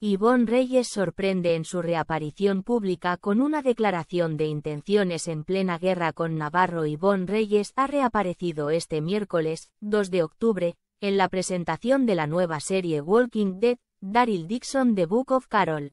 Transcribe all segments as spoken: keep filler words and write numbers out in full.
Ivonne Reyes sorprende en su reaparición pública con una declaración de intenciones en plena guerra con Navarro. Ivonne Reyes ha reaparecido este miércoles, dos de octubre, en la presentación de la nueva serie Walking Dead, Daryl Dixon The Book of Carol.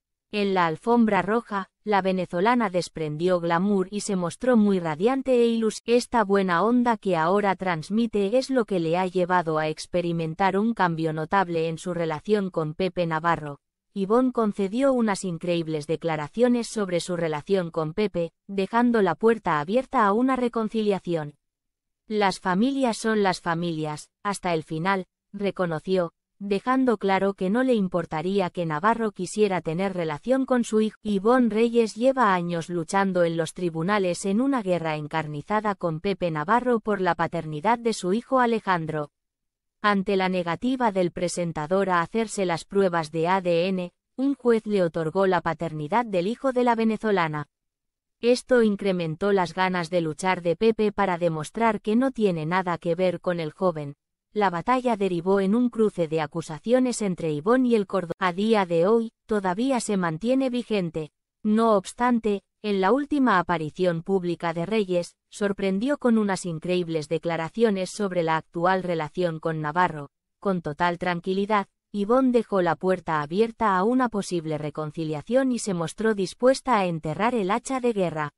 En la alfombra roja, la venezolana desprendió glamour y se mostró muy radiante e ilusionada. Esta buena onda que ahora transmite es lo que le ha llevado a experimentar un cambio notable en su relación con Pepe Navarro. Ivonne concedió unas increíbles declaraciones sobre su relación con Pepe, dejando la puerta abierta a una reconciliación. Las familias son las familias, hasta el final, reconoció, dejando claro que no le importaría que Navarro quisiera tener relación con su hijo. Ivonne Reyes lleva años luchando en los tribunales en una guerra encarnizada con Pepe Navarro por la paternidad de su hijo Alejandro. Ante la negativa del presentador a hacerse las pruebas de A D N, un juez le otorgó la paternidad del hijo de la venezolana. Esto incrementó las ganas de luchar de Pepe para demostrar que no tiene nada que ver con el joven. La batalla derivó en un cruce de acusaciones entre Ivonne y el cordobés. A día de hoy, todavía se mantiene vigente. No obstante, en la última aparición pública de Reyes, sorprendió con unas increíbles declaraciones sobre la actual relación con Navarro. Con total tranquilidad, Ivonne dejó la puerta abierta a una posible reconciliación y se mostró dispuesta a enterrar el hacha de guerra.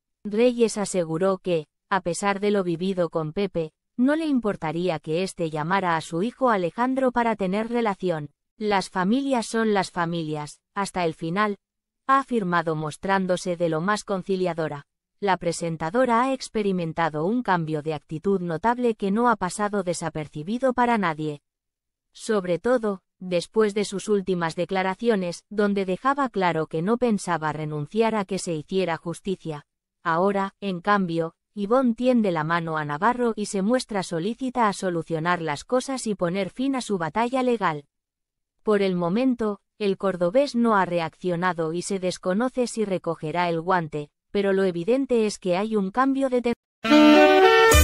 Reyes aseguró que, a pesar de lo vivido con Pepe, no le importaría que éste llamara a su hijo Alejandro para tener relación. Las familias son las familias, hasta el final, ha afirmado mostrándose de lo más conciliadora. La presentadora ha experimentado un cambio de actitud notable que no ha pasado desapercibido para nadie. Sobre todo, después de sus últimas declaraciones, donde dejaba claro que no pensaba renunciar a que se hiciera justicia. Ahora, en cambio, Ivonne tiende la mano a Navarro y se muestra solícita a solucionar las cosas y poner fin a su batalla legal. Por el momento, el cordobés no ha reaccionado y se desconoce si recogerá el guante, pero lo evidente es que hay un cambio de tendencia.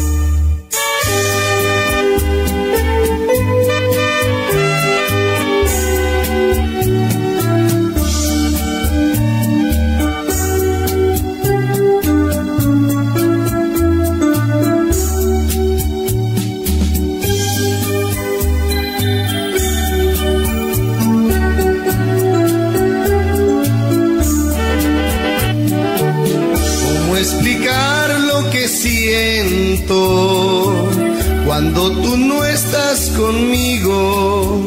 Explicar lo que siento cuando tú no estás conmigo.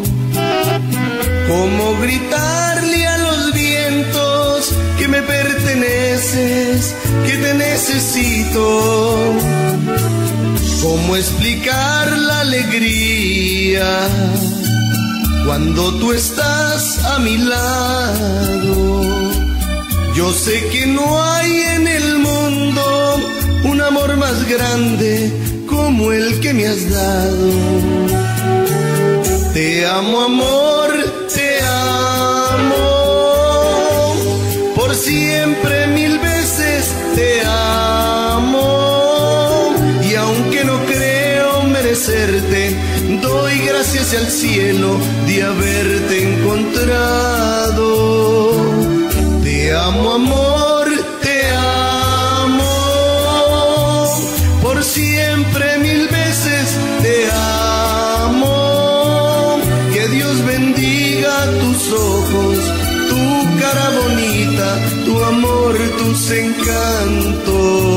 Cómo gritarle a los vientos que me perteneces, que te necesito. Cómo explicar la alegría cuando tú estás a mi lado. Yo sé que no hay en el mundo un amor más grande como el que me has dado. Te amo, amor, te amo, por siempre mil veces te amo. Y aunque no creo merecerte, doy gracias al cielo de haberte encontrado. Te amo, amor, te amo, por siempre mil veces te amo. Que Dios bendiga tus ojos, tu cara bonita, tu amor, tus encantos.